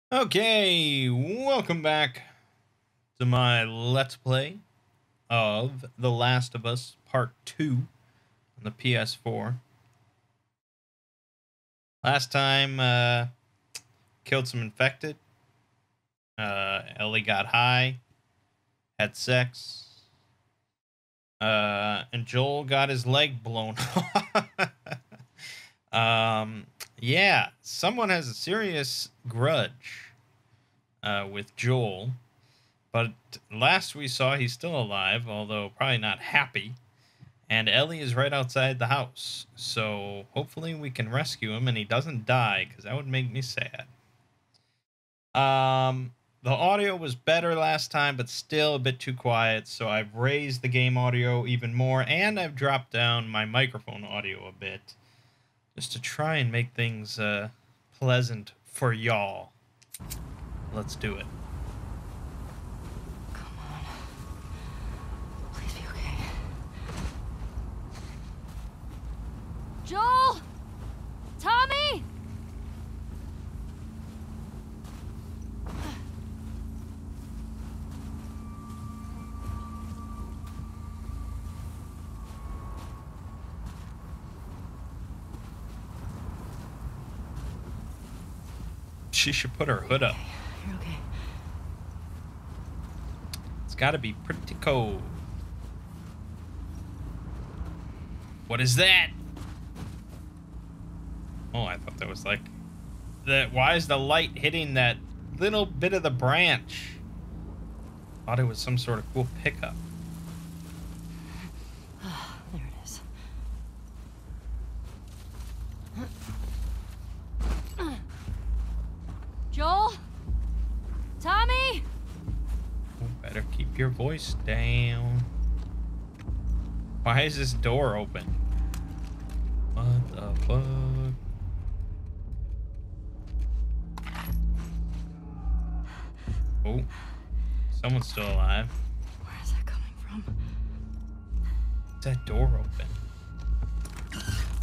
Okay, welcome back to my Let's Play of The Last of Us Part 2 on the PS4. Last time, killed some infected. Ellie got high, had sex, and Joel got his leg blown off. Yeah, someone has a serious grudge with Joel. But last we saw, he's still alive, although probably not happy. And Ellie is right outside the house. So hopefully we can rescue him and he doesn't die, because that would make me sad. The audio was better last time, but still a bit too quiet. So I've raised the game audio even more, and I've dropped down my microphone audio a bit, just to try and make things pleasant for y'all. Let's do it. Joel! Tommy! She should put her hood up. You're okay. It's gotta be pretty cold. What is that? Oh, I thought that was like... Why is the light hitting that little bit of the branch? Thought it was some sort of cool pickup. There it is. Joel? Tommy? Oh, better keep your voice down. Why is this door open? What the fuck? Oh, someone's still alive. Where is that coming from? Is that door open?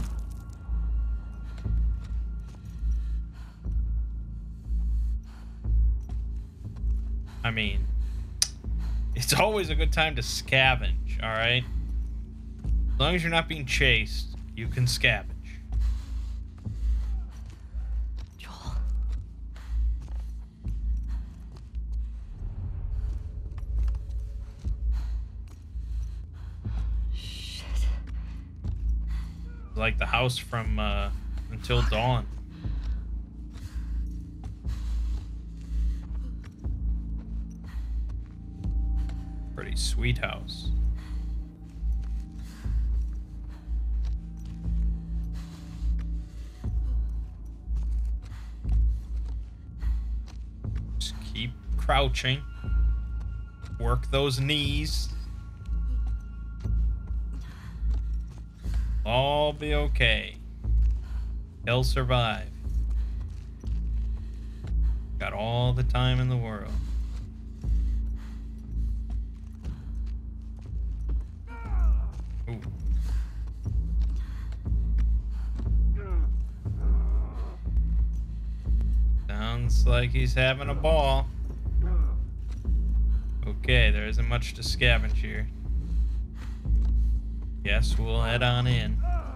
I mean, it's always a good time to scavenge, alright? As long as you're not being chased, you can scavenge. Joel. Shit. Like the house from Until Dawn. Pretty sweet house. Just keep crouching. Work those knees. All be okay. He'll survive. Got all the time in the world. Ooh. Sounds like he's having a ball. Okay, there isn't much to scavenge here. Guess we'll head on in.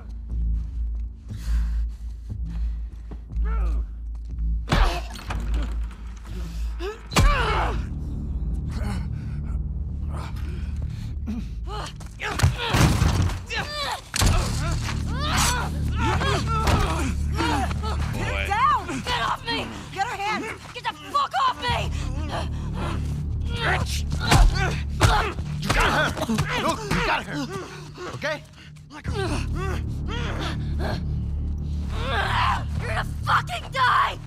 Boy. Down! Get off me! Get her hand! Get the fuck off me! You got her! Look, you got her! Okay? You're gonna fucking die!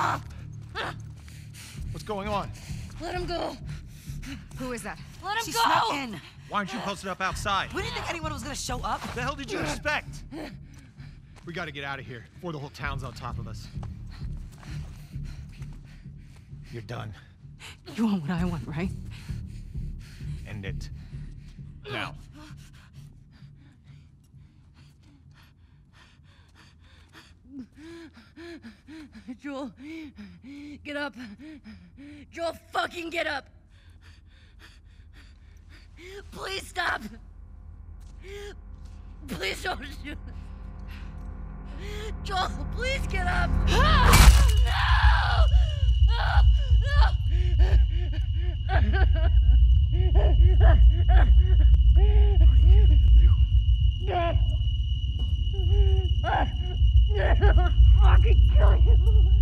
What's going on? Let him go! Who is that? Let him She go! snuck in. Why aren't you posted up outside? We didn't think anyone was gonna show up. What the hell did you expect? We gotta get out of here before the whole town's on top of us. You're done. You want what I want, right? End it. Now. Joel, get up. Joel, fucking get up. Please stop. Please don't shoot. Joel, please get up. No! I'll fucking kill you.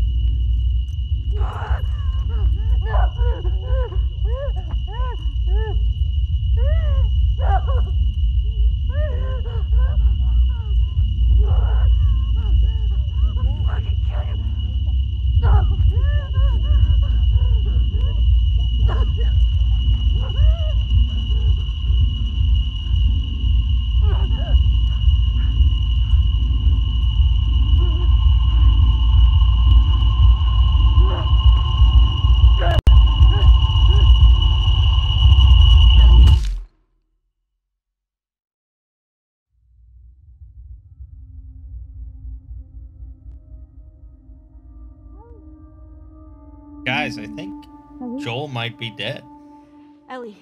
Guys, I think Joel might be dead. Ellie.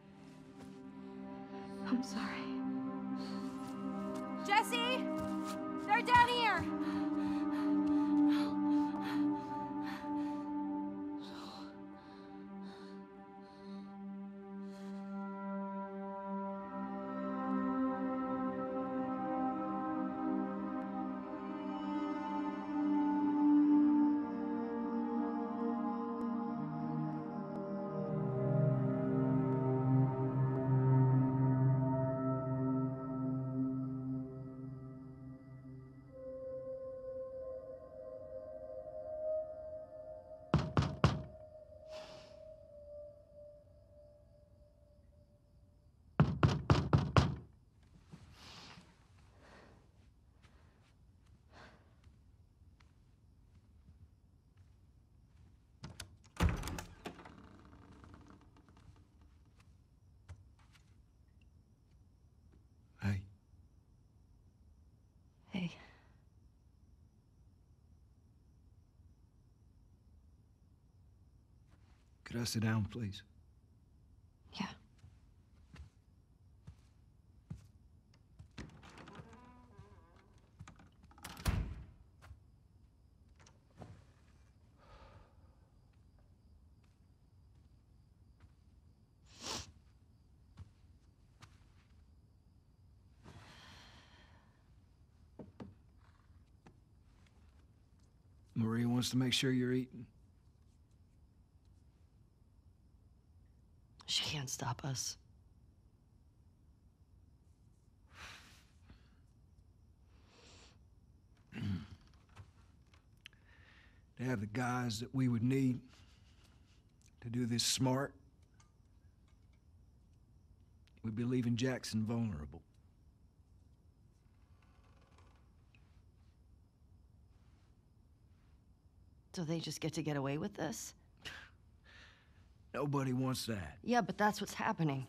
I'm sorry. Jesse! They're down here! Hey. Hey. Could I sit down, please? Yeah. Maria wants to make sure you're eating. She can't stop us. To have the guys that we would need to do this smart, we'd be leaving Jackson vulnerable. So they just get to get away with this? Nobody wants that. Yeah, but that's what's happening.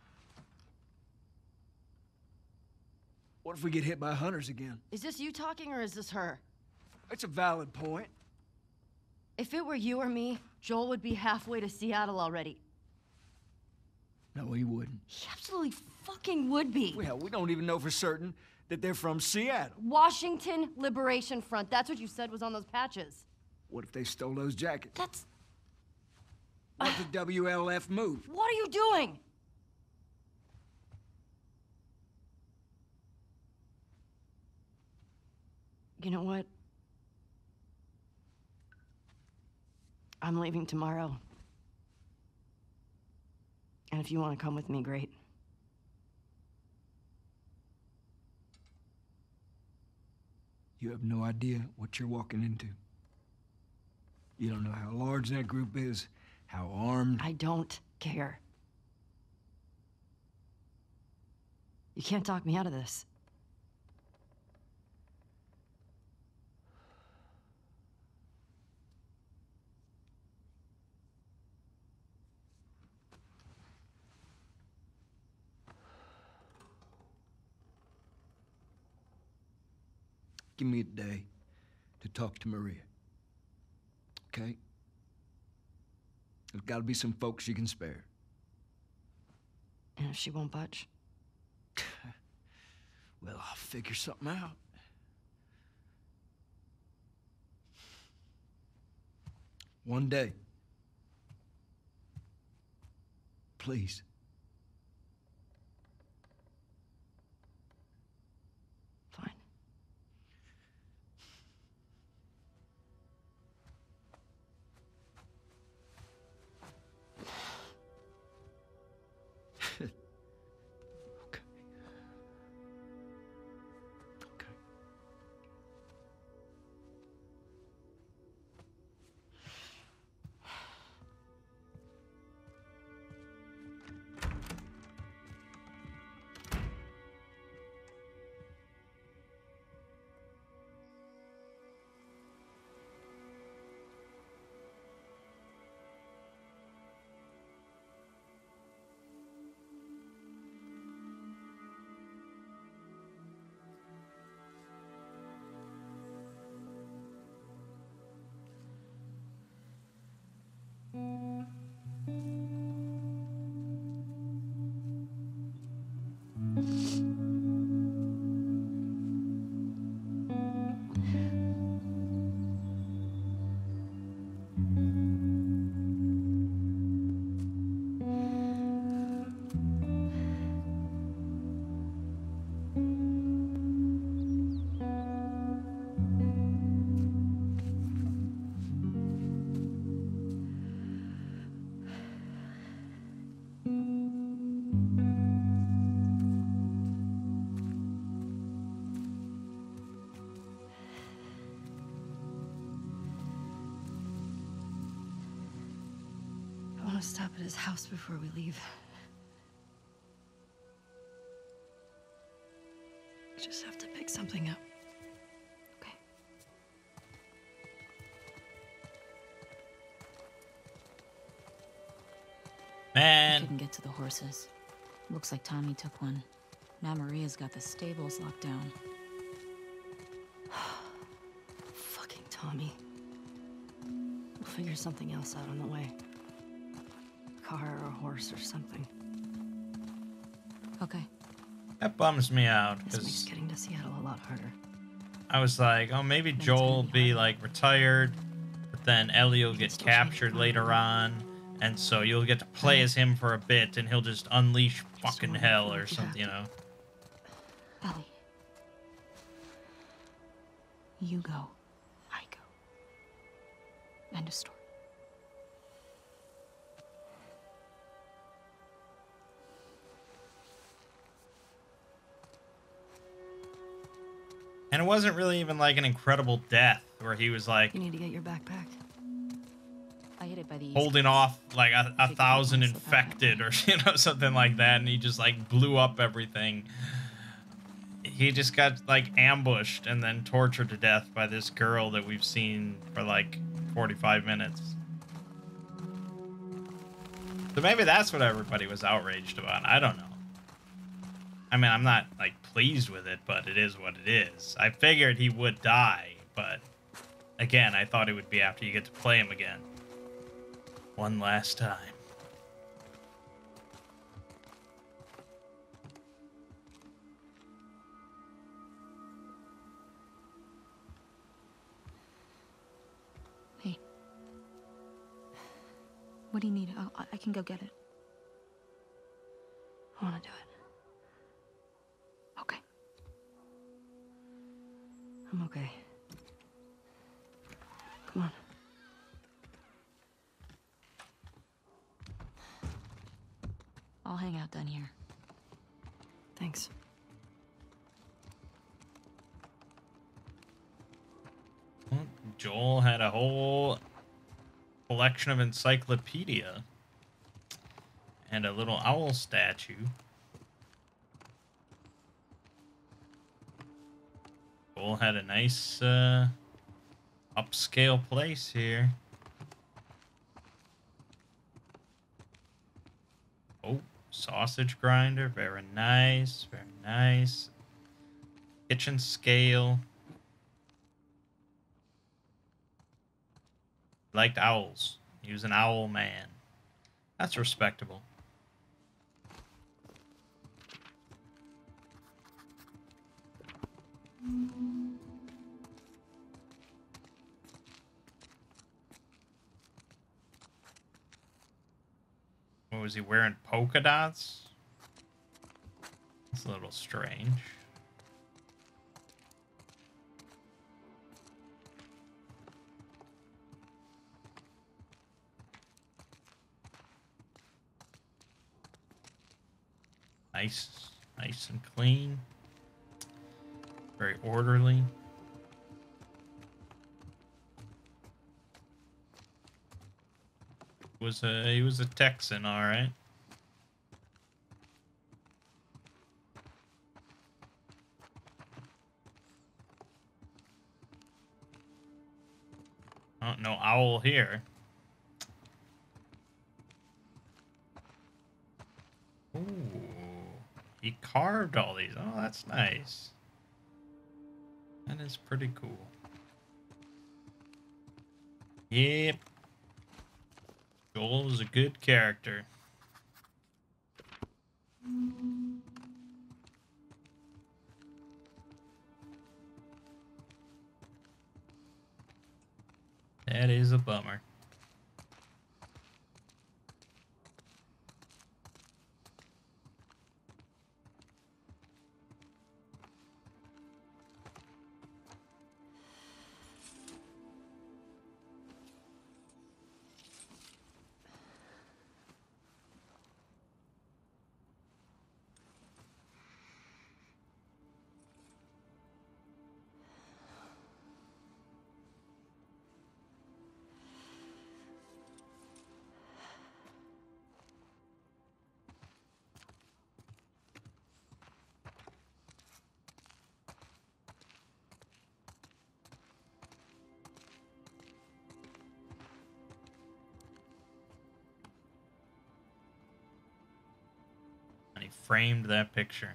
What if we get hit by hunters again? Is this you talking or is this her? It's a valid point. If it were you or me, Joel would be halfway to Seattle already. No, he wouldn't. He absolutely fucking would be. Well, we don't even know for certain that they're from Seattle. Washington Liberation Front. That's what you said was on those patches. What if they stole those jackets? That's... What if the WLF moved? What are you doing? You know what? I'm leaving tomorrow. And if you want to come with me, great. You have no idea what you're walking into. You don't know how large that group is, how armed. I don't care. You can't talk me out of this. Give me a day to talk to Maria. Okay? There's gotta be some folks you can spare. And if she won't budge? Well, I'll figure something out. One day. Please. Fine. Okay. Okay. I want to stop at his house before we leave. We just have to pick something up. Okay. Man. Couldn't get to the horses. Looks like Tommy took one. Now Maria's got the stables locked down. Fucking Tommy. We'll figure something else out on the way. Car or a horse or something. Okay. That bums me out This makes because getting to Seattle a lot harder. I was like, oh, maybe Then it's Joel gonna will be be harder. like retired, but then Ellie will You get can still change your captured mind. later on, and so you'll get to play as him for a bit, and he'll just unleash fucking wondering hell if or you something, you know. Ellie. You go. I go. End of story. And it wasn't really even like an incredible death where he was like You need to get your backpack. I hit it by the east holding gate. off like a Take it thousand one slip out. infected or you know something like that, and he just like blew up everything. He just got like ambushed and then tortured to death by this girl that we've seen for like 45 minutes. So maybe that's what everybody was outraged about. I don't know. I mean, I'm not like pleased with it, but it is what it is. I figured he would die, but again, I thought it would be after you get to play him again. One last time. Hey. What do you need? I can go get it. I want to do it. Okay. I'm okay. Come on. I'll hang out down here. Thanks. Well, Joel had a whole collection of encyclopedia and a little owl statue. Joel had a nice upscale place here. Oh, sausage grinder, very nice, very nice. Kitchen scale. Liked owls. He was an owl man. That's respectable. What was he wearing? Polka dots? That's a little strange. Nice and clean. Very orderly. He was a Texan, all right. Oh, no owl here. Ooh, he carved all these. Oh, that's nice. That is pretty cool. Yep. Joel is a good character. That is a bummer. And he framed that picture.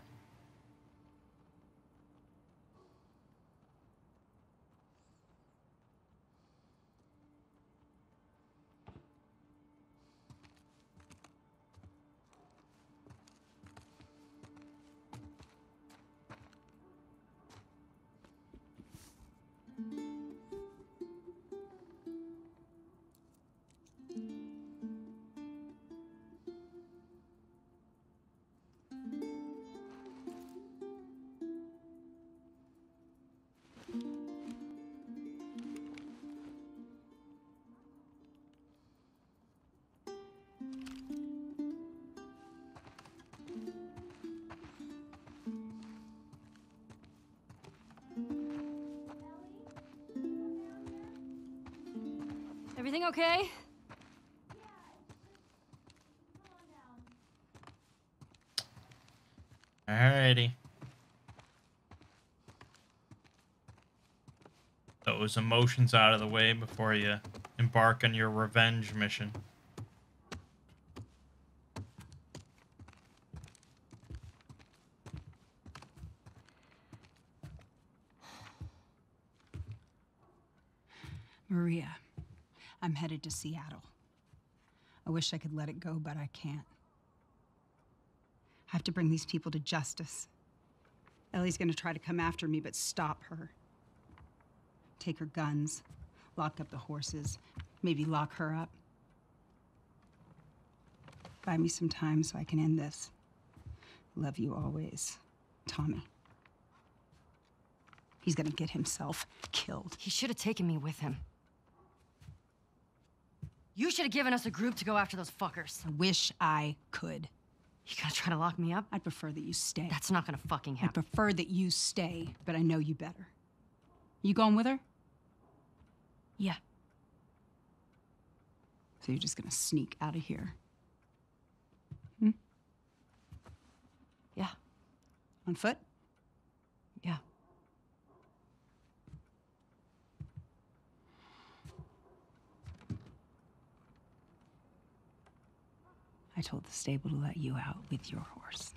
Everything okay? Alrighty. Those emotions out of the way before you embark on your revenge mission. Maria, I'm headed to Seattle. I wish I could let it go, but I can't. I have to bring these people to justice. Ellie's gonna try to come after me, but stop her. Take her guns, lock up the horses, maybe lock her up. Buy me some time so I can end this. Love you always, Tommy. He's gonna get himself killed. He should have taken me with him. You should have given us a group to go after those fuckers. I wish I could. You gonna try to lock me up? I'd prefer that you stay. That's not gonna fucking I'd happen. prefer that you stay, but I know you better. You going with her? Yeah. So you're just gonna sneak out of here? Yeah. On foot? Yeah. I told the stable to let you out with your horse.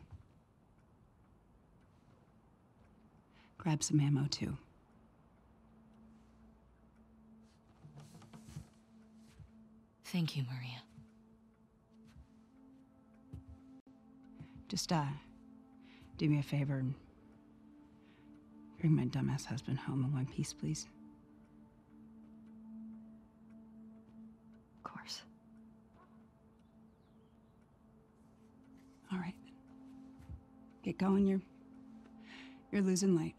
Grab some ammo, too. Thank you, Maria. Just, do me a favor and bring my dumbass husband home in one piece, please. Of course. All right. Get going, you're losing light.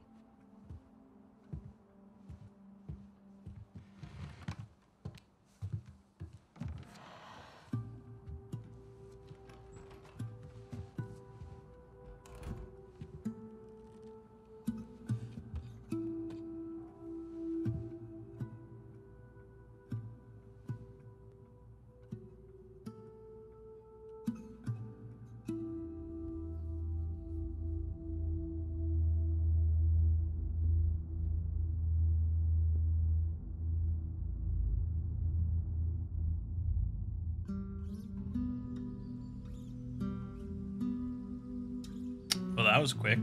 Well, that was quick.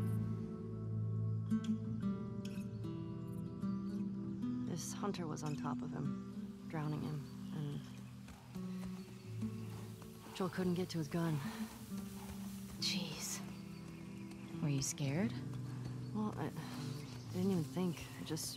This hunter was on top of him, drowning him, and Joel couldn't get to his gun. Jeez. Were you scared? Well, I didn't even think. I just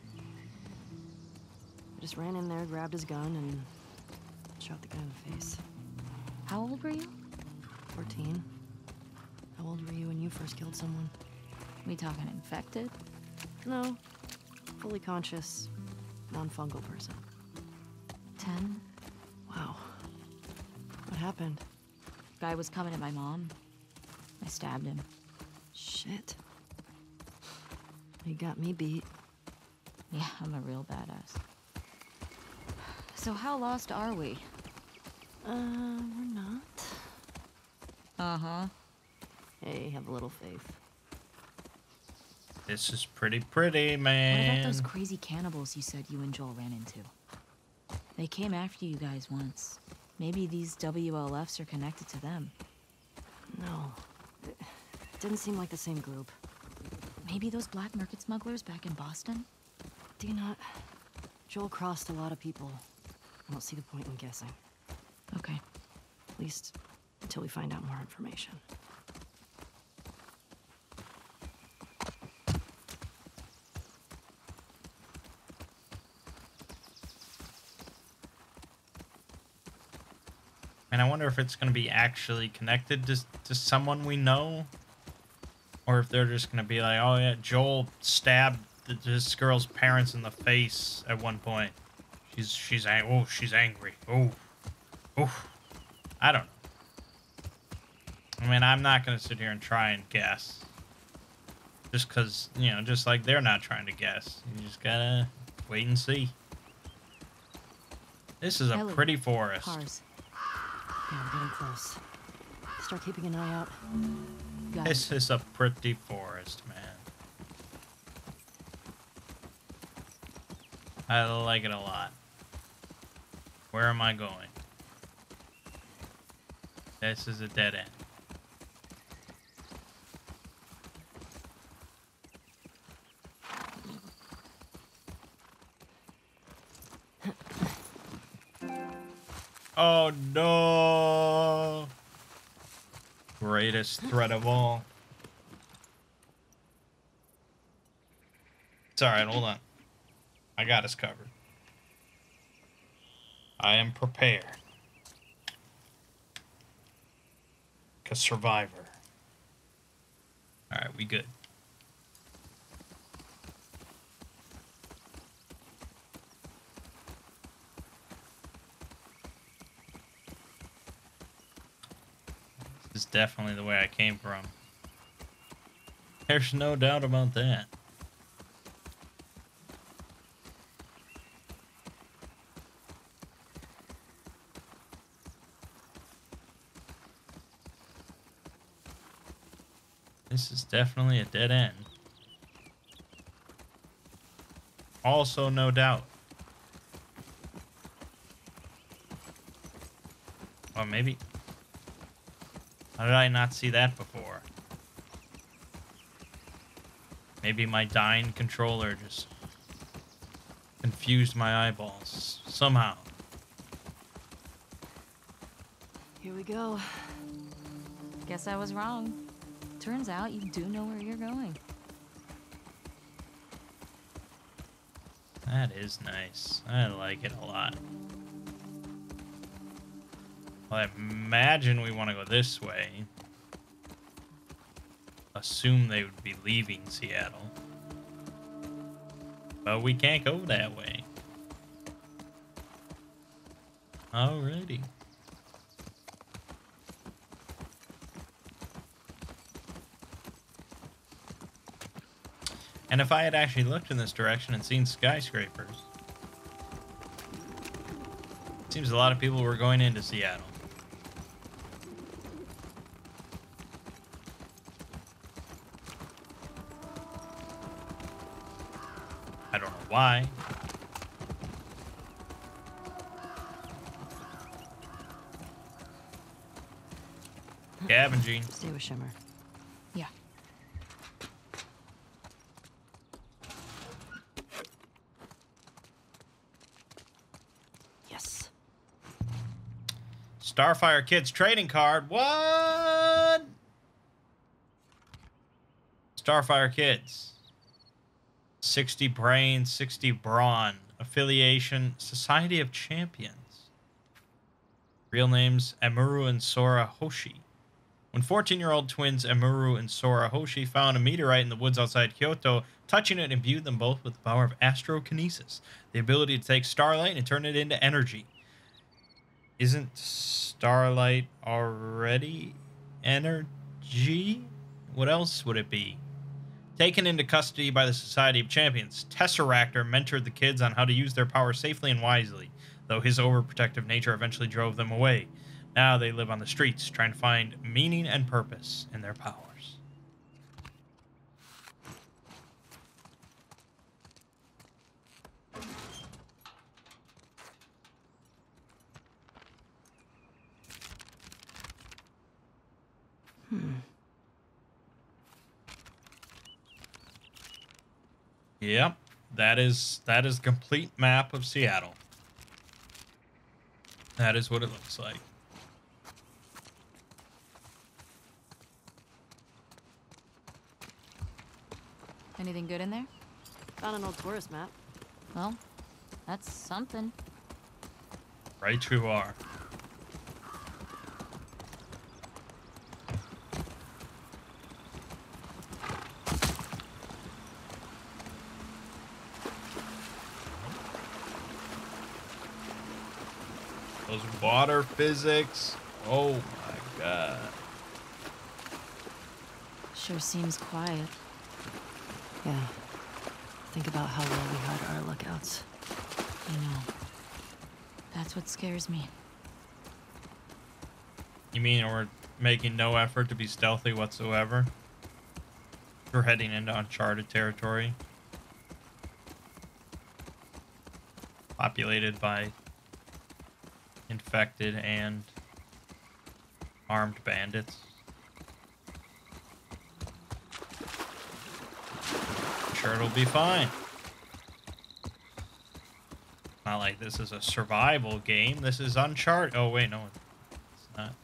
ran in there, grabbed his gun, and shot the guy in the face. How old were you? 14. How old were you when you first killed someone? We talking infected? No. Fully conscious, non-fungal person. 10? Wow. What happened? Guy was coming at my mom. I stabbed him. Shit. You got me beat. Yeah, I'm a real badass. So how lost are we? We're not. Uh-huh. Hey, have a little faith. This is pretty, What man. about those crazy cannibals you said you and Joel ran into? They came after you guys once. Maybe these WLFs are connected to them. No. It didn't seem like the same group. Maybe those black market smugglers back in Boston? Do you not? Joel crossed a lot of people. I don't see the point in guessing. Okay. At least until we find out more information. And I wonder if it's going to be actually connected to someone we know. Or if they're just going to be like, oh yeah, Joel stabbed this girl's parents in the face at one point. She's angry. Oh. I don't know. I mean, I'm not going to sit here and try and guess. Just because, just like they're not trying to guess. You just gotta wait and see. This is a Ellie, pretty forest. Cars. Yeah, we're getting close. Start keeping an eye out. Got it. This is a pretty forest, man. I like it a lot. Where am I going? This is a dead end. Oh no! Greatest threat of all. It's alright, hold on. I got us covered. I am prepared. Like a survivor. Alright, we good. This is definitely the way I came from. There's no doubt about that. This is definitely a dead end. Also, no doubt. Or maybe... How did I not see that before? Maybe my dying controller just confused my eyeballs somehow. Here we go. Guess I was wrong. Turns out you do know where you're going. That is nice. I like it a lot. Well, I imagine we want to go this way. Assume they would be leaving Seattle. But we can't go that way. Alrighty. And if I had actually looked in this direction and seen skyscrapers, it seems a lot of people were going into Seattle. I don't know why. Gavin, Gene. Stay with Shimmer. Yeah. Yes. Starfire Kids trading card. What? Starfire Kids. 60 brain, 60 brawn. Affiliation, Society of Champions. Real names, Amuro and Sora Hoshi. When 14-year-old twins Amuro and Sora Hoshi found a meteorite in the woods outside Kyoto, touching it imbued them both with the power of astrokinesis, the ability to take starlight and turn it into energy. Isn't starlight already energy? What else would it be? Taken into custody by the Society of Champions, Tesseractor mentored the kids on how to use their power safely and wisely, though his overprotective nature eventually drove them away. Now they live on the streets, trying to find meaning and purpose in their powers. Yep, that is a complete map of Seattle. That is what it looks like. Anything good in there? Found an old tourist map. Well, that's something. Right you are. Those water physics. Oh my god. Sure seems quiet. Yeah. Think about how well we hide our lookouts. I know. That's what scares me. You mean we're making no effort to be stealthy whatsoever? We're heading into uncharted territory. Populated by infected and armed bandits. Sure, it'll be fine. Not like this is a survival game. This is Uncharted. Oh, wait, no, it's not.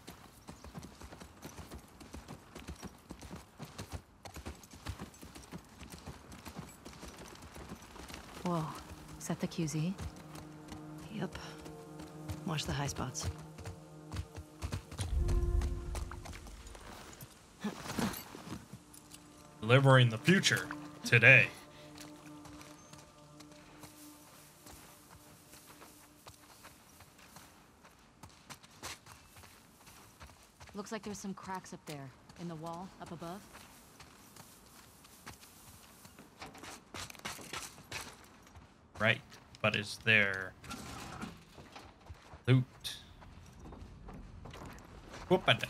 Whoa. Is that the QZ? Yep. Watch the high spots. Delivering the future today. Looks like there's some cracks up there, in the wall, up above. Right, but is there loot? Whoop-a-da.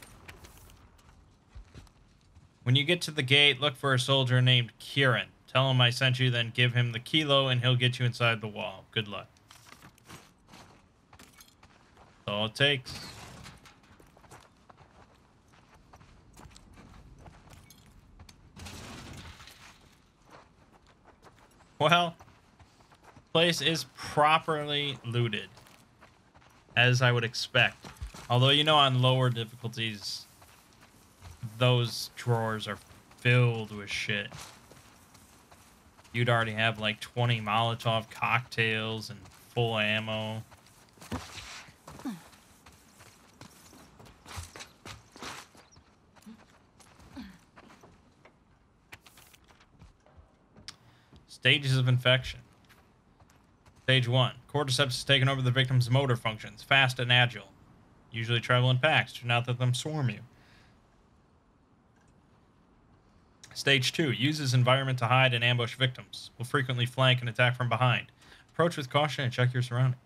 When you get to the gate, look for a soldier named Kieran. Tell him I sent you, then give him the kilo and he'll get you inside the wall. Good luck. That's all it takes. Well, place is properly looted, as I would expect Although, you know, on lower difficulties, those drawers are filled with shit. You'd already have like 20 Molotov cocktails and full ammo. Stages of infection. Stage 1. Cordyceps has taken over the victim's motor functions, fast and agile. Usually travel in packs. Do not let them swarm you. Stage 2. Uses environment to hide and ambush victims. Will frequently flank and attack from behind. Approach with caution and check your surroundings.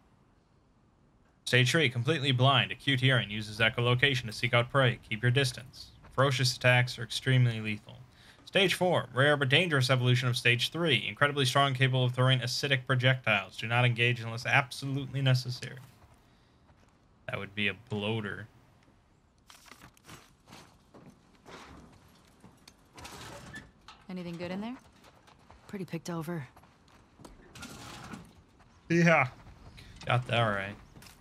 Stage 3. Completely blind. Acute hearing. Uses echolocation to seek out prey. Keep your distance. Ferocious attacks are extremely lethal. Stage 4. Rare but dangerous evolution of Stage 3. Incredibly strong, capable of throwing acidic projectiles. Do not engage unless absolutely necessary. That would be a bloater. Anything good in there? Pretty picked over. Yeah. Got that right.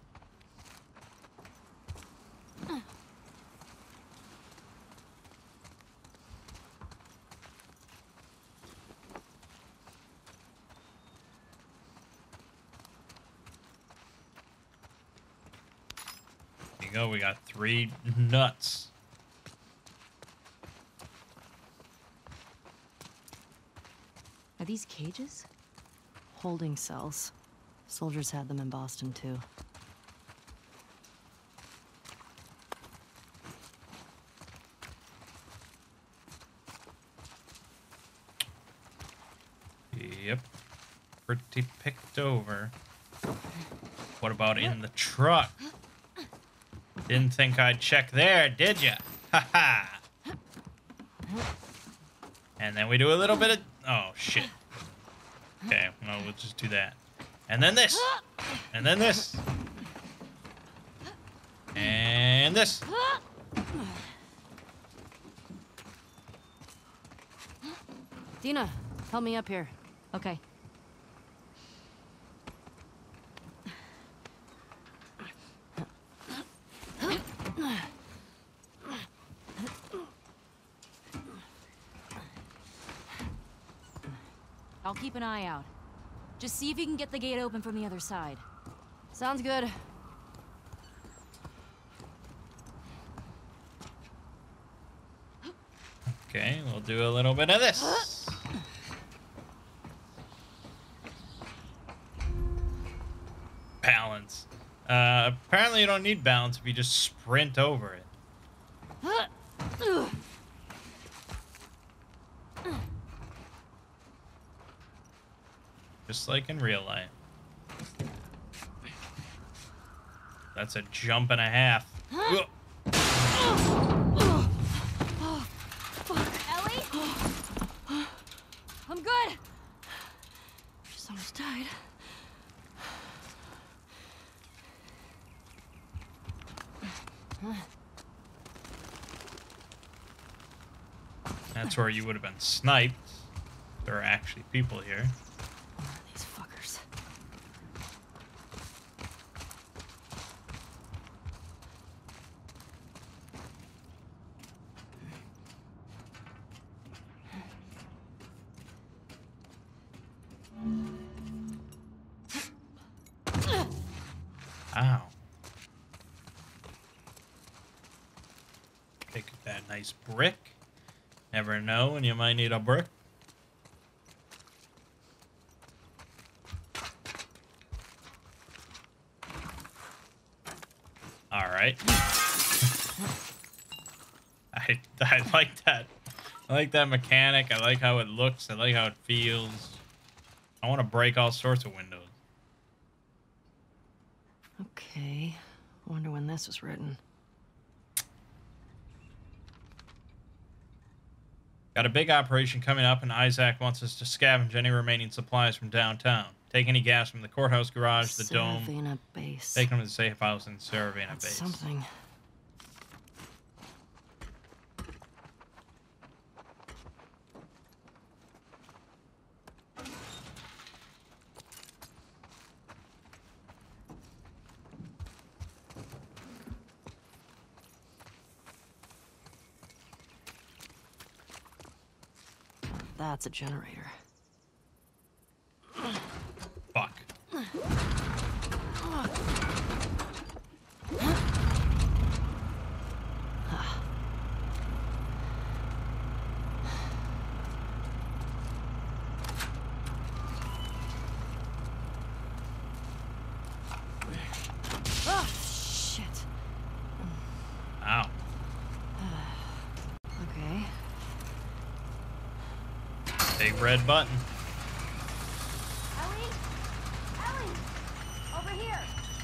There you go. We got 3 nuts. Are these cages? Holding cells. Soldiers had them in Boston, too. Yep. Pretty picked over. What about in the truck? Didn't think I'd check there, did ya? Haha. And then we do a little bit of... Oh, shit. Okay, well, we'll just do that. And then this. And then this. And this. Dina, help me up here. Okay. I'll keep an eye out. Just see if you can get the gate open from the other side. Sounds good. Okay, we'll do a little bit of this. Balance. Apparently you don't need balance if you just sprint over it. Just like in real life. That's a jump and a half. Ellie? I'm good. Just almost died. That's where you would have been sniped. There are actually people here. These fuckers. Ow. Take that nice brick. Never know when you might need a brick. Alright. I like that. I like that mechanic. I like how it looks. I like how it feels. I want to break all sorts of windows. Okay. Wonder when this was written. Got a big operation coming up, and Isaac wants us to scavenge any remaining supplies from downtown. Take any gas from the courthouse garage, the dome. Saravena base. Take them to the safe house in Saravena That's base. something. That's a generator. Fuck. Oh, shit. Ow. Okay. Big red button. Ellie? Ellie! Over here!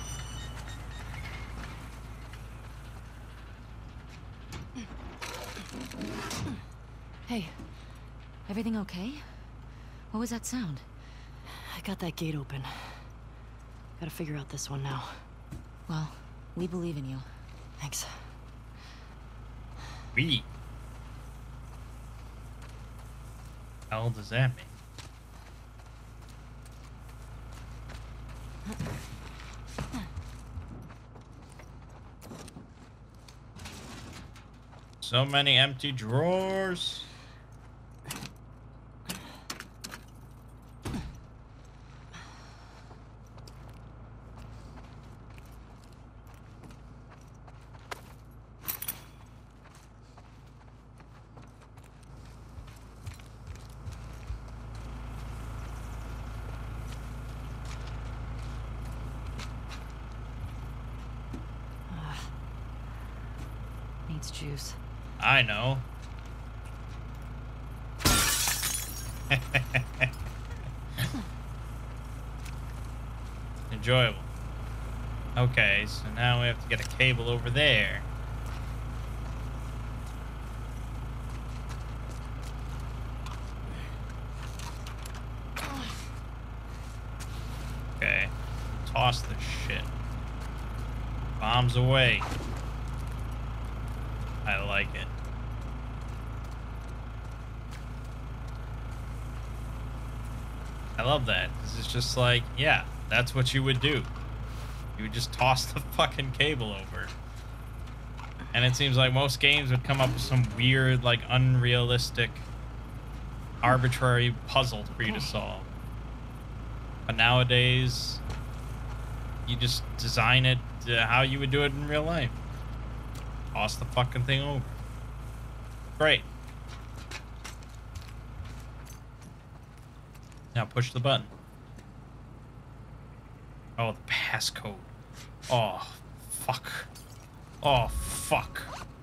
Hey, everything okay? What was that sound? I got that gate open. Gotta figure out this one now. Well, we believe in you. Thanks. We. Hell does that mean? So many empty drawers. Needs juice. I know. Enjoyable. Okay, so now we have to get a cable over there. Okay. Toss this shit. Bombs away. I like it. I love that. This is just like, yeah, that's what you would do. You would just toss the fucking cable over. And it seems like most games would come up with some weird, like, unrealistic, arbitrary puzzle for you to solve. But nowadays, you just design it how you would do it in real life. Toss the fucking thing over. Great. Now push the button. Oh, the passcode. Oh, fuck. Oh, fuck.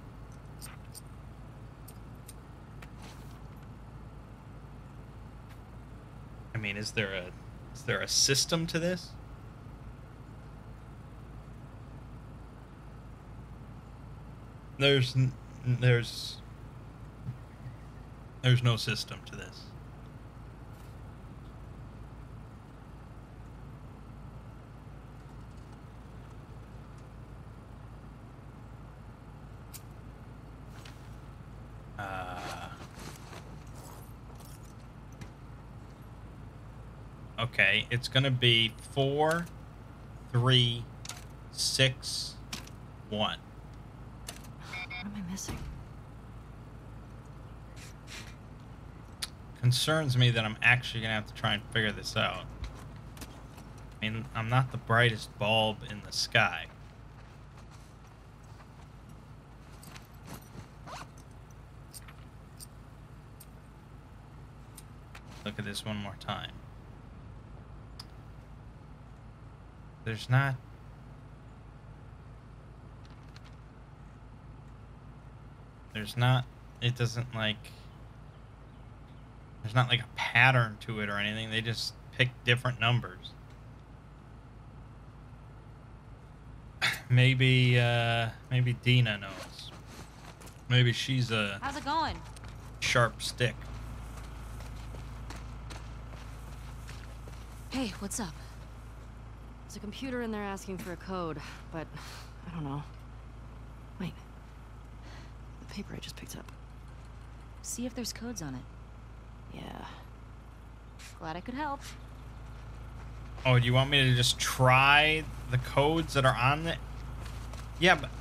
I mean, is there a system to this? There's no system to this. Okay, it's gonna be 4, 3, 6, 1. What am I missing? Concerns me that I'm actually gonna have to try and figure this out. I mean, I'm not the brightest bulb in the sky. Look at this one more time. There's not... It doesn't like... There's not like a pattern to it or anything. They just pick different numbers. Maybe Dina knows. Maybe she's a How's it going? sharp stick. Hey, what's up? There's a computer in there asking for a code, but I don't know. Wait. The paper I just picked up. See if there's codes on it. Yeah. Glad I could help. Oh, do you want me to just try the codes that are on it? Yeah, but...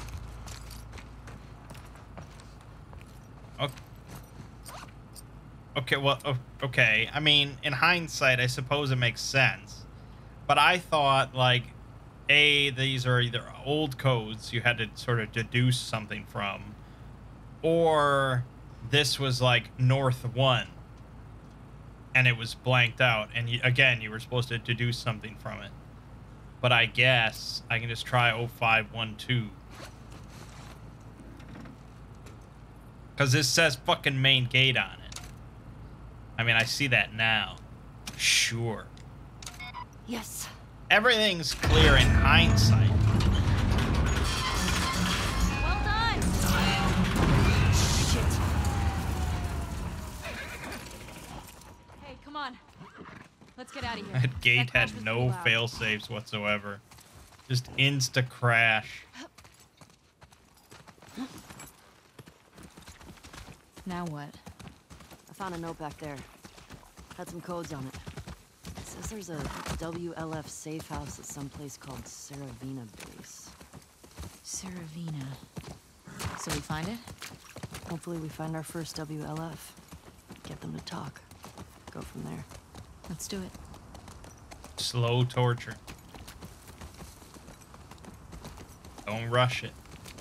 Okay. Okay, well, okay. I mean, in hindsight, I suppose it makes sense. But I thought, like, these are either old codes you had to sort of deduce something from, or this was, like, North 1, and it was blanked out, and, again, you were supposed to deduce something from it. But I guess I can just try 0512. Because this says fucking main gate on it. I mean, I see that now. Sure. Yes. Everything's clear in hindsight. Well done! Shit. Hey, come on. Let's get out of here. That gate crash had was no pretty loud. fail safes whatsoever. Just insta crash. Now what? I found a note back there. Had some codes on it. It says there's a WLF safe house at some place called Saravina Base. Saravina. So we find it? Hopefully we find our first WLF. Get them to talk. Go from there. Let's do it. Slow torture. Don't rush it.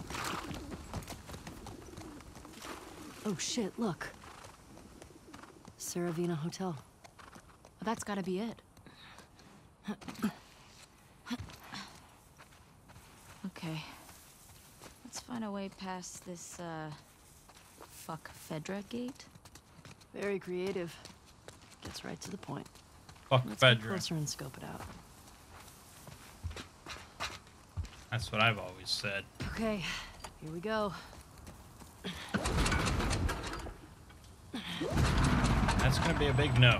Oh shit, look. Saravina Hotel. Well, that's gotta be it. Okay. Let's find a way past this, fuck Fedra gate? Very creative. Gets right to the point. Fuck Let's get Fedra. closer and scope it out. That's what I've always said. Okay, here we go. That's gonna be a big no.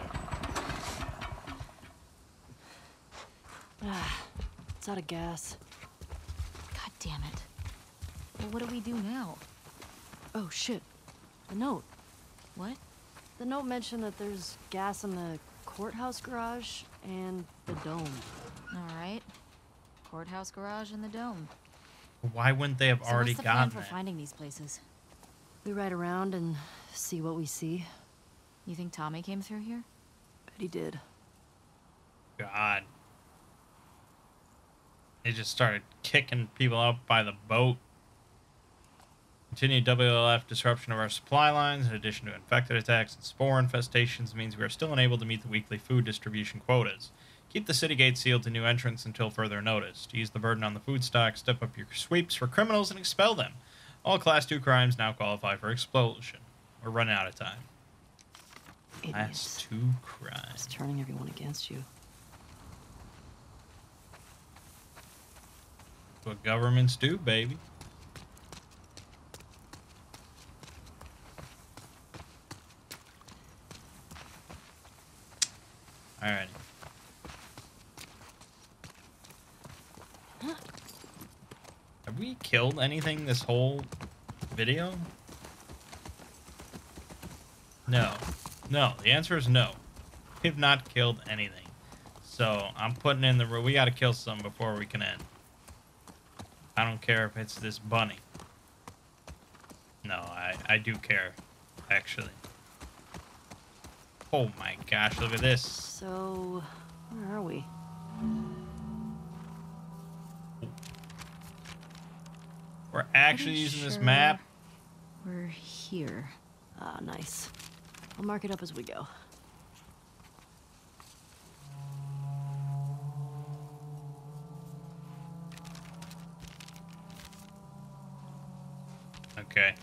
It's out of gas. God damn it. Well, what do we do now? Oh shit. The note. What? The note mentioned that there's gas in the courthouse garage and the dome. Alright. Courthouse garage and the dome. Why wouldn't they have So already what's the plan gotten for that? finding these places? We ride around and see what we see. You think Tommy came through here? Bet he did. God. They just started kicking people out by the boat. Continued WLF disruption of our supply lines, in addition to infected attacks and spore infestations, means we are still unable to meet the weekly food distribution quotas. Keep the city gates sealed to new entrants until further notice. To ease the burden on the food stock, step up your sweeps for criminals and expel them. All Class 2 crimes now qualify for expulsion. We're running out of time. Class Idiots. 2 crimes. It's turning everyone against you. What governments do, baby. Alrighty. Have we killed anything this whole video? No. No. The answer is no. We have not killed anything. So I'm putting in the rule. We gotta kill some before we can end. I don't care if it's this bunny. No, I do care, actually. Oh my gosh, look at this. So, where are we? We're actually Pretty using this sure map. We're here. Ah, nice. I'll mark it up as we go. Okay.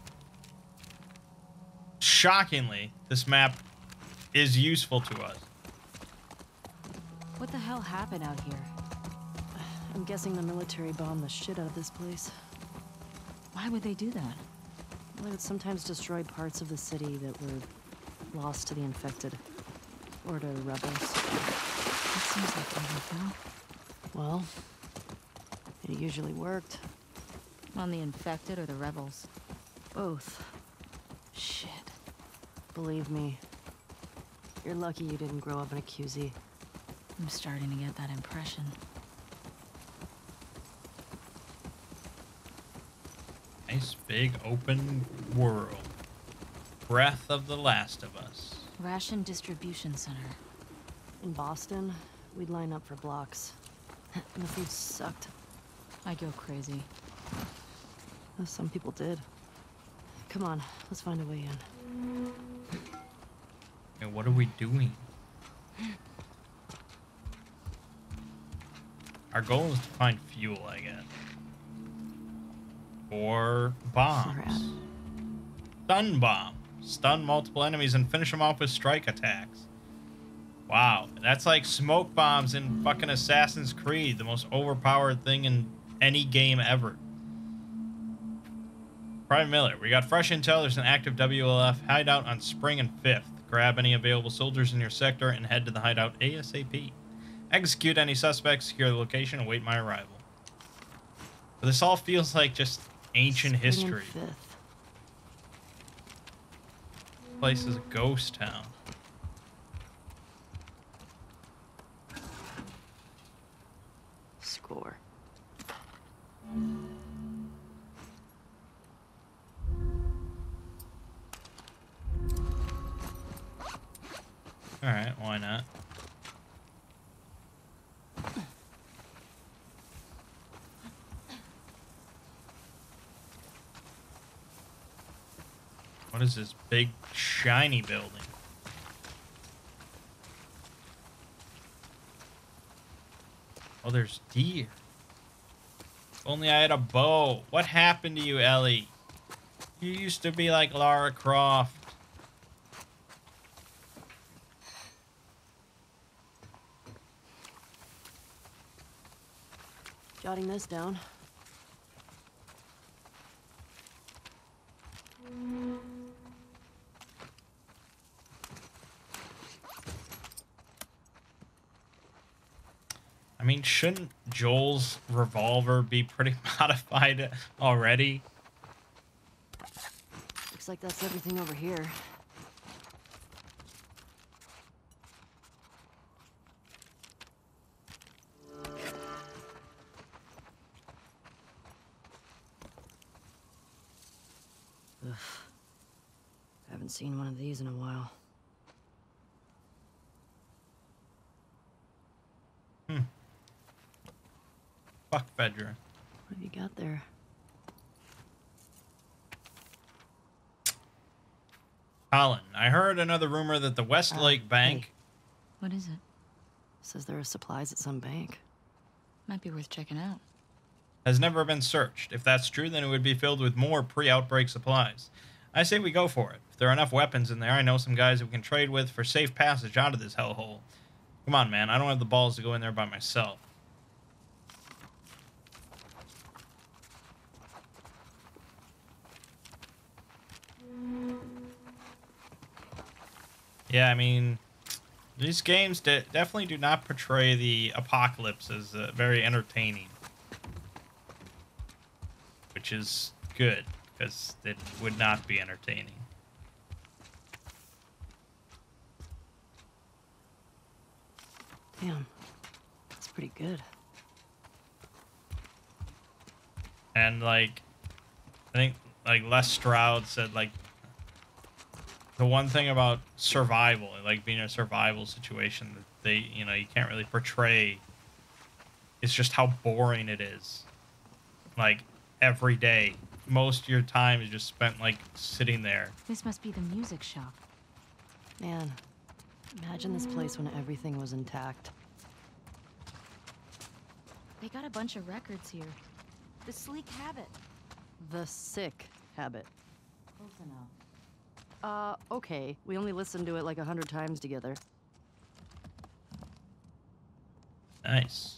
Shockingly, this map is useful to us. What the hell happened out here? I'm guessing the military bombed the shit out of this place. Why would they do that? They would sometimes destroy parts of the city that were lost to the infected. Or to rebels. That seems like overkill. Well, it usually worked. On the infected or the rebels? Both. Shit. Believe me. You're lucky you didn't grow up in a QZ. I'm starting to get that impression. Nice big open world. Breath of the Last of Us. Ration distribution center. In Boston, we'd line up for blocks. And the food sucked. I'd go crazy. Some people did. Come on, let's find a way in. Okay, what are we doing? Our goal is to find fuel, I guess. Or bombs. Rad. Stun bomb. Stun multiple enemies and finish them off with strike attacks. Wow, that's like smoke bombs in fucking Assassin's Creed, the most overpowered thing in any game ever. Private Miller, we got fresh intel. There's an active WLF hideout on Spring and 5th. Grab any available soldiers in your sector and head to the hideout ASAP. Execute any suspects, secure the location, and await my arrival. But this all feels like just ancient Spring and history. 5th. This place is a ghost town. Score. Alright, why not? What is this big, shiny building? Oh, there's deer. If only I had a bow. What happened to you, Ellie? You used to be like Lara Croft. Jotting this down. I mean, shouldn't Joel's revolver be pretty modified already? Looks like that's everything over here. Ugh. Haven't seen one of these in a while. Fuck Fedra. What have you got there? Colin, I heard another rumor that the Westlake Bank Hey. What is it? Says there are supplies at some bank. Might be worth checking out. has never been searched. If that's true, then it would be filled with more pre-outbreak supplies. I say we go for it. If there are enough weapons in there, I know some guys that we can trade with for safe passage out of this hellhole. Come on, man. I don't have the balls to go in there by myself. Yeah, I mean, these games definitely do not portray the apocalypse as very entertaining. Which is good, because it would not be entertaining. Damn, that's pretty good. And, like, I think, like, Les Stroud said, like, the one thing about survival, like being in a survival situation that they, you know, you can't really portray is just how boring it is. Like, every day. Most of your time is just spent, like, sitting there. This must be the music shop. Man, imagine this place when everything was intact. They got a bunch of records here. The Sleek Habit. The Sick Habit. Close enough. Okay. We only listened to it like 100 times together. Nice.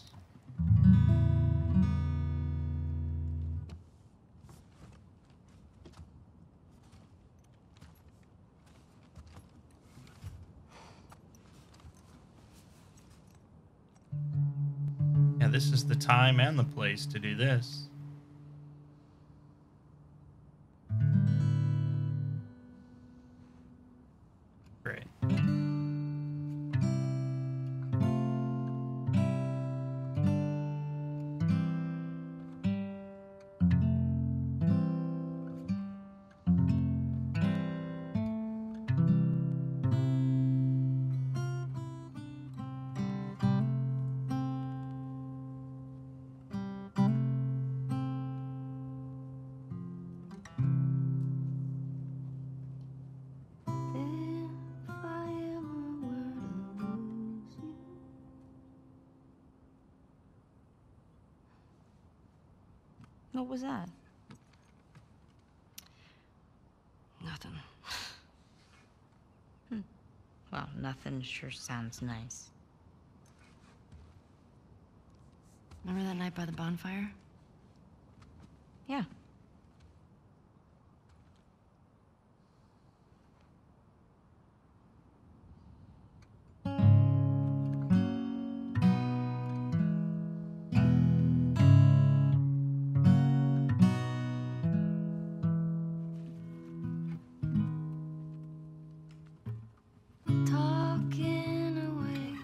Yeah, this is the time and the place to do this. Great. What was that? Nothing. Well, nothing sure sounds nice. Remember that night by the bonfire? Yeah. Talking away.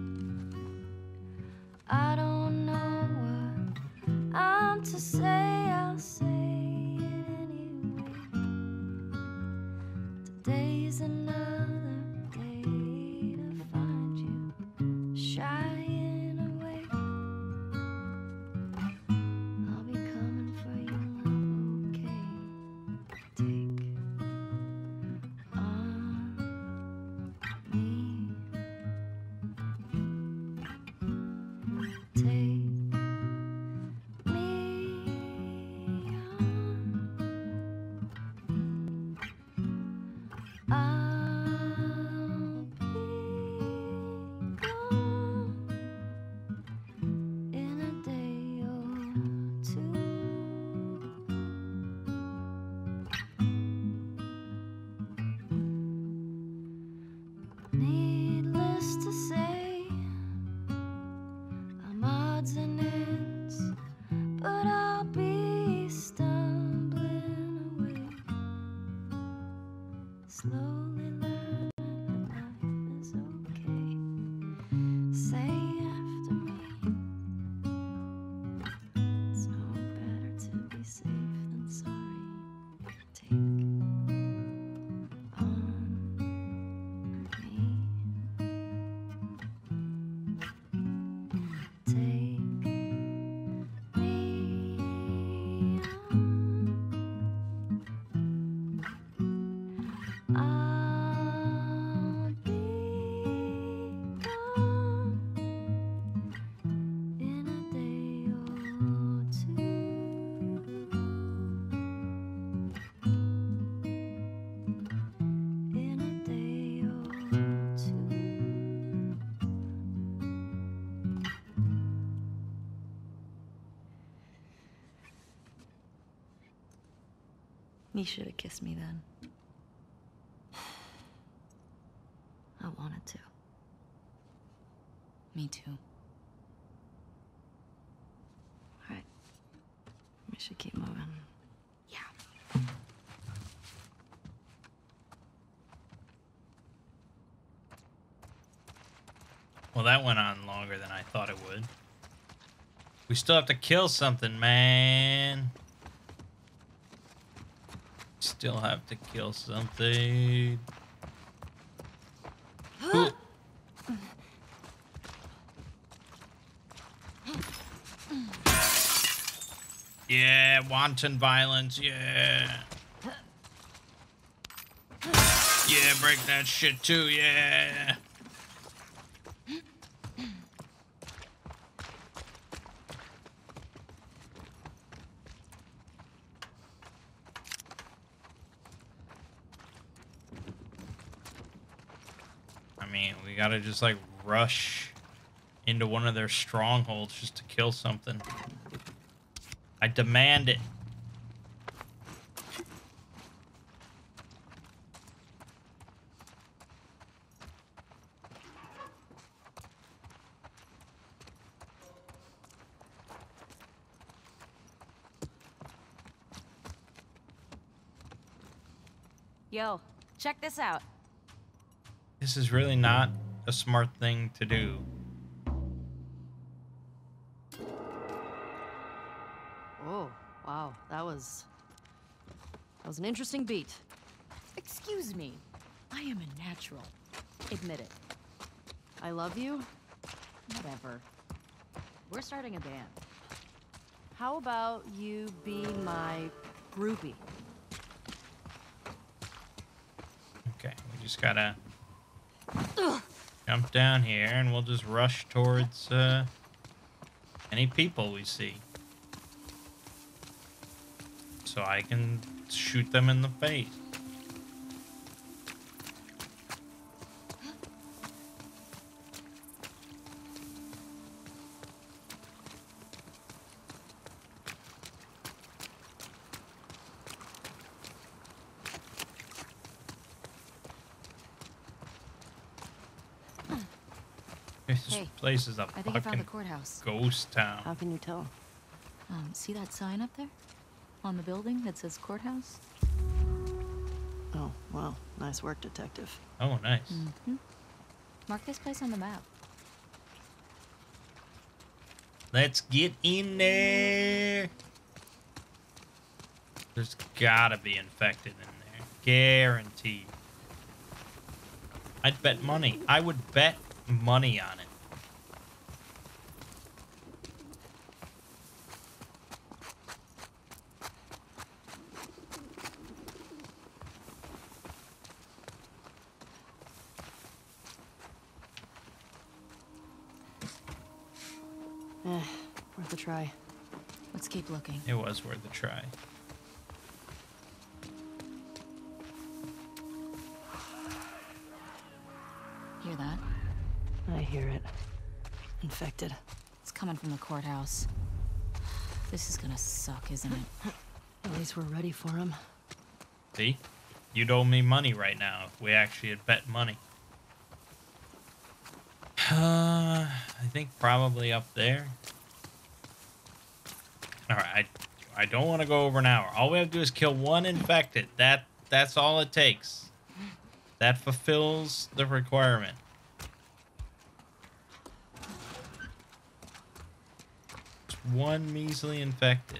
I don't know what I'm to say. I'll say it anyway. Today's another day to find you shying away. I'll be coming for you, love, okay? Take on me. Take me on. I'll be gone in a day or two. Needless to say, I'm odds and ends, but I'll be stumbling away, slowly learning that life is okay. Say after me, it's no better to be safe than sorry. Take on me. Take me on. I'll be gone in a day or two. In a day or two. You should have kissed me then. I wanted to. Me too. All right. We should keep moving. Yeah. Well, that went on longer than I thought it would. We still have to kill something, man. Still have to kill something. Ooh. Yeah, wanton violence, yeah. Yeah, break that shit too, yeah. I mean, we gotta just like rush into one of their strongholds just to kill something. I demand it. Yo, check this out. This is really not a smart thing to do. Oh, wow. That was an interesting beat. Excuse me. I am a natural. Admit it. I love you. Whatever. We're starting a band. How about you be my groupie? Okay, we just gotta jump down here and we'll just rush towards any people we see. so I can shoot them in the face. This Hey, place is a I think I found the fucking courthouse. ghost town. How can you tell? See that sign up there? On the building that says courthouse? Oh, wow. Nice work, detective. Oh, nice. Mark this place on the map. Let's get in there. There's gotta be infected in there. Guaranteed. I'd bet money. I would bet money on it. Worth a try. Let's keep looking. It was worth a try. Hear that? I hear it. Infected. It's coming from the courthouse. This is gonna suck, isn't it? At least we're ready for him. See? You'd owe me money right now if we actually had bet money. I think probably up there. Alright, I don't want to go over an hour. All we have to do is kill one infected. That's all it takes. That fulfills the requirement. Just one measly infected.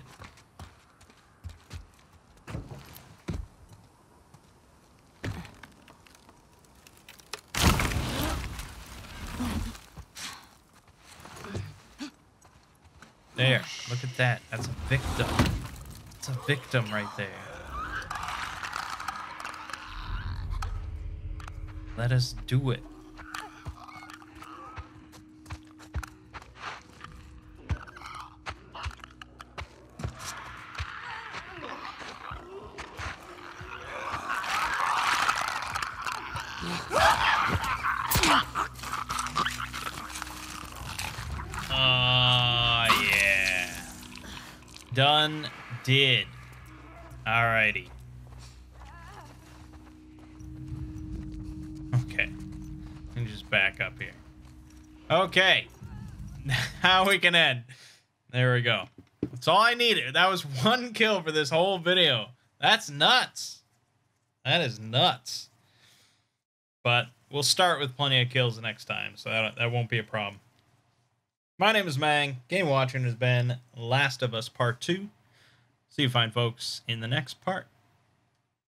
There, look at that. That's a victim. It's a victim right there. Let us do it. Oh, yeah. Done did. Alrighty. Okay. Let me just back up here. Okay. Now we can end. There we go. That's all I needed. That was one kill for this whole video. That's nuts. That is nuts. But we'll start with plenty of kills next time, so that won't be a problem. My name is Mang. Game watching has been Last of Us Part 2. See you fine folks in the next part.